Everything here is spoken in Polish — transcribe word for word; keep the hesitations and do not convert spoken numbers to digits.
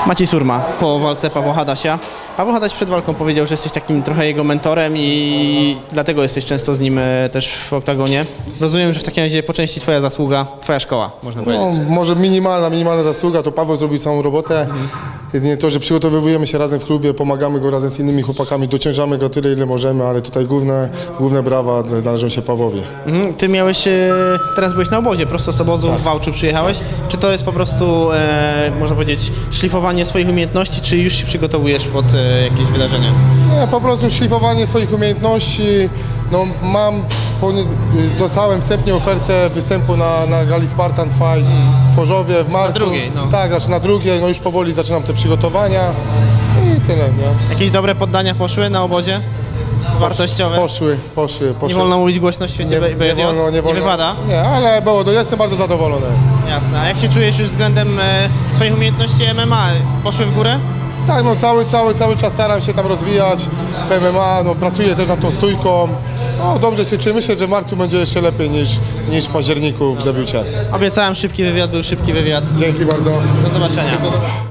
Maciej Surma po walce Pawła Hadasia. Paweł Hadaś przed walką powiedział, że jesteś takim trochę jego mentorem i dlatego jesteś często z nim też w oktagonie. Rozumiem, że w takim razie po części twoja zasługa, twoja szkoła, można No, powiedzieć. może minimalna, minimalna zasługa, to Paweł zrobił całą robotę. Mhm. Jedynie to, że przygotowujemy się razem w klubie, pomagamy go razem z innymi chłopakami, dociążamy go tyle, ile możemy, ale tutaj główne, główne brawa należą się Pawłowi. Mhm. Ty miałeś, teraz byłeś na obozie, prosto z obozu Tak. w Wałczu przyjechałeś. Czy to jest po prostu, e, można powiedzieć, szlifowanie swoich umiejętności, czy już się przygotowujesz pod e, jakieś wydarzenie? Nie, po prostu szlifowanie swoich umiejętności. No, mam, dostałem wstępnie ofertę występu na, na gali Spartan Fight w Chorzowie w marcu. Na drugiej, no. Tak, znaczy na drugiej, no już powoli zaczynam te przygotowania i tyle, nie? Jakieś dobre poddania poszły na obozie? Wartościowe? Poszły, poszły, poszły. Nie wolno mówić głośno w świecie B J J? nie, wolno, nie, wolno. Nie wypada? Nie, ale było, no, jestem bardzo zadowolony. Jasne. A jak się czujesz już względem e, swoich umiejętności M M A? Poszły w górę? Tak, no cały, cały, cały czas staram się tam rozwijać w M M A, no, pracuję też nad tą stójką. No dobrze się czuję, myślę, że w marcu będzie jeszcze lepiej niż, niż w październiku w debiucie. Obiecałem szybki wywiad, był szybki wywiad. Dzięki bardzo. Do zobaczenia. Do zobaczenia.